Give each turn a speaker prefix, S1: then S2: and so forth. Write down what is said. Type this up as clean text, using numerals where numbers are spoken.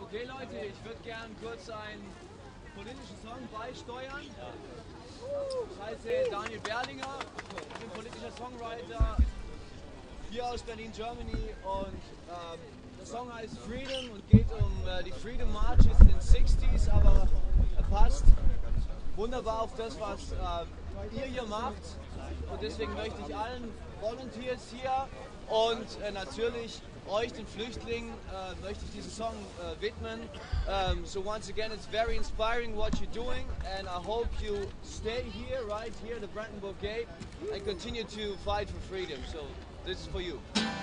S1: Okay Leute, ich würde gern kurz einen politischen Song beisteuern. Ich heiße Daniel Berlinger, ich bin politischer Songwriter hier aus Berlin, Germany, und der Song heißt Freedom und geht um die Freedom Marches in den 60s, aber er passt wunderbar auf das, was ihr hier macht, und deswegen möchte ich allen Volunteers hier und natürlich euch, den Flüchtlingen, möchte ich diesen Song widmen. So once again, it's very inspiring what you're doing, and I hope you stay here, right here at the Brandenburg Gate, and continue to fight for freedom. So this is for you.